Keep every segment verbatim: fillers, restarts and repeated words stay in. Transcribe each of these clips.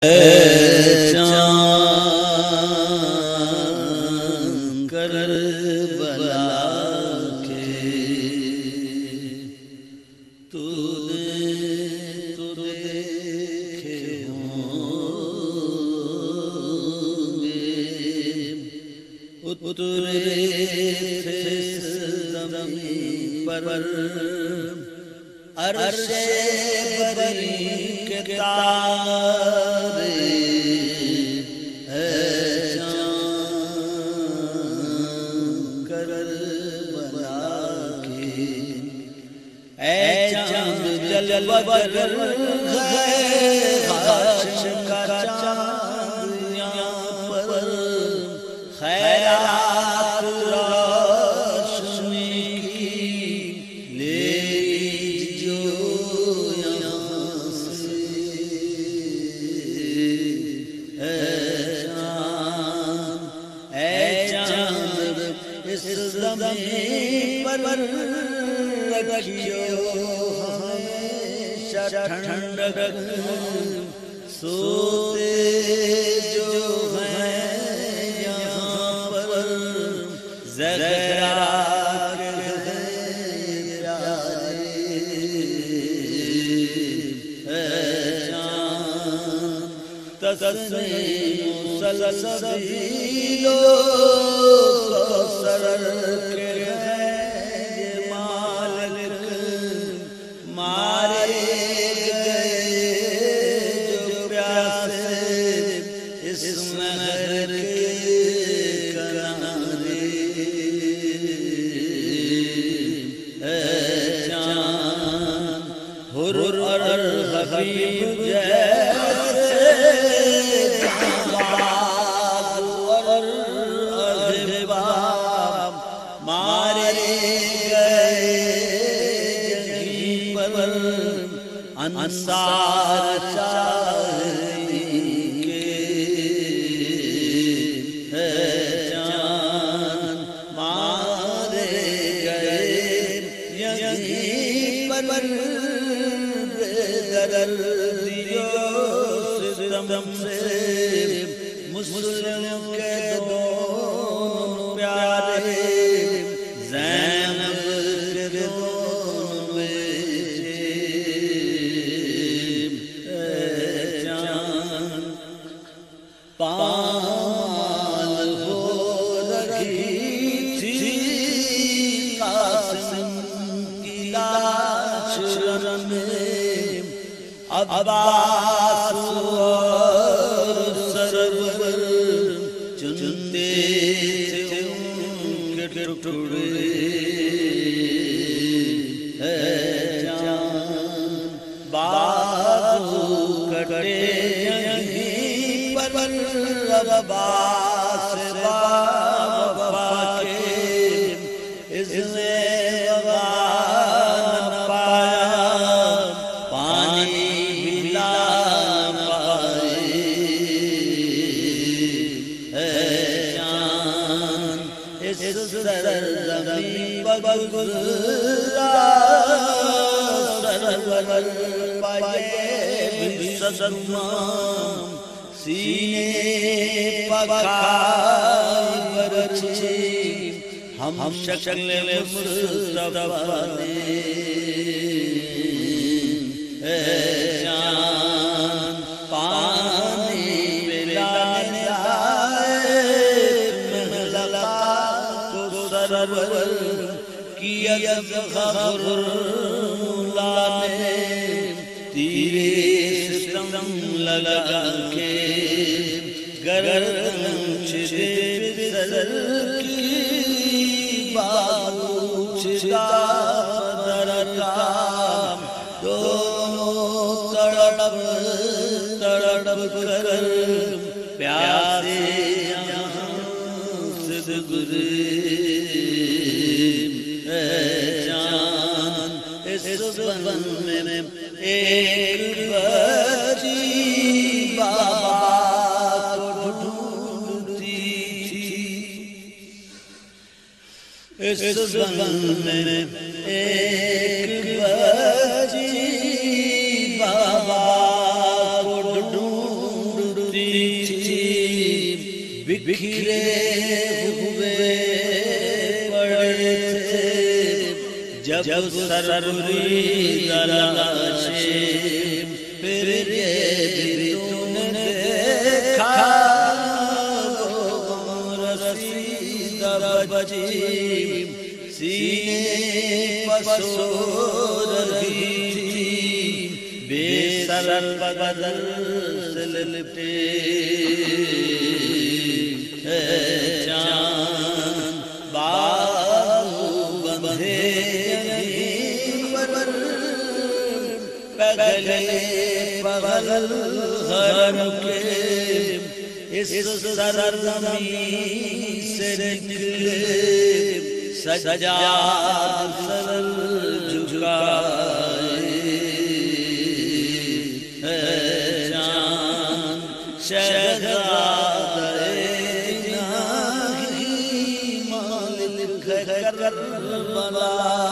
چاند کربلا کے تو دیکھے ہوں گے اترے تھے زمین پر عرش بری کے تارے اے چاند کربلا کے اے چاند جلوہ گر ہے حشر کا چاند یہاں پر خیرات روشنی کی لے جو یہاں سے اے چاند اے چاند اس زمین پر رکھیو ہمیشہ ٹھنڈک سوتے جو ہیں یہاں پر زہرا کے پیارے اے چاند تسنیم سلسبیلو کوثر کے حبیب جیسے جمال اور احباب مارے گئے جنگی پر انصار چاہیے کے اے چاند مارے گئے جنگی پر دردیو ستم سے مسلم کے دونوں پیارے زینب کے دونوں بیٹے اے چاند پامال ہو رکھی تھی قاسم کی لاش میں عباس اور سرور چنتے تھے ان کے ٹکڑے اے چاند بازو کٹے یہیں پر عباس وفا کے اس نے سرور پائے بھی صدمام سینے پکھائی برچی ہم شکل مصطفیٰ نے اے چاند پانی پلانے آئے تمہیں لگا تو سرور کیا غفر لانے تیرے ستم لگا کے گردن چھدے بسر کی بابو چھدا درکا دونوں تڑپ تڑپ کر پیاسے یہاں سے گزرے اے چاند اس بن میں ایک بچی بابا کو ڈھونڈتی تھی اس بن میں ایک بچی بابا کو ڈھونڈ تھی بکھرے ہوئے پڑے تھے جب سروری تلاشیں پھر یہ بھی تو نے دیکھا بچی سینے پسو رہی تھی بے سر بدل سے لپٹے اے چاند بابو بندھے پر پگلے پگل غرم کے اس سرزمین سے نکلے سجاد سر جھکائے اے چاند شہزادہ الہی مالک کربلا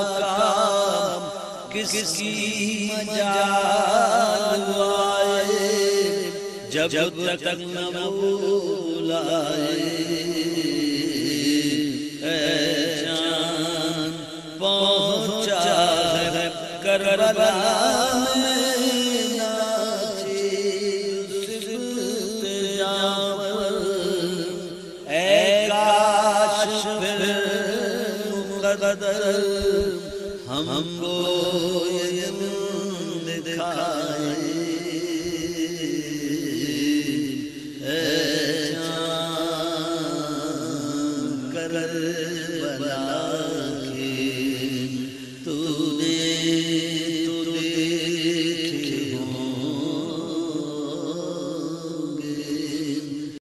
کا کس کی مجال آئے جب تک نہ بلائے اے چاند پہنچا ہے کربلا میں ناچی اے کاش پھر مقدر ہم کو